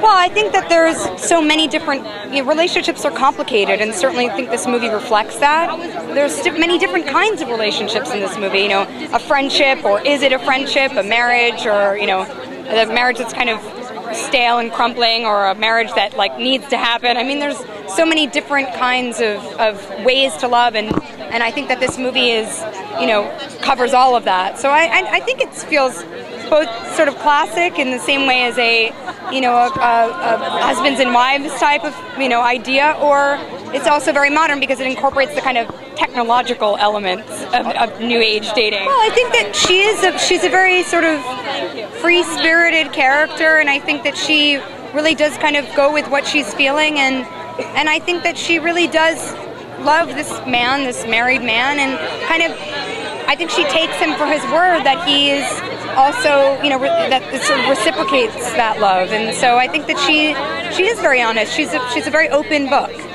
Well, I think that there's so many different relationships are complicated, and certainly I think this movie reflects that. There's many different kinds of relationships in this movie. A friendship, or is it a friendship? A marriage, or a marriage that's kind of stale and crumbling, or a marriage that needs to happen. I mean, there's so many different kinds of ways to love, and I think that this movie is covers all of that. So I think it feels both sort of classic in the same way as a husbands and wives type of idea, or it's also very modern because it incorporates the kind of technological elements of new age dating. Well, I think that she's a very sort of free-spirited character, and I think that she really does kind of go with what she's feeling, and I think that she really does love this man, this married man, and kind of I think she takes him for his word that he is also, that it sort of reciprocates that love, and so I think that she is very honest. She's a very open book.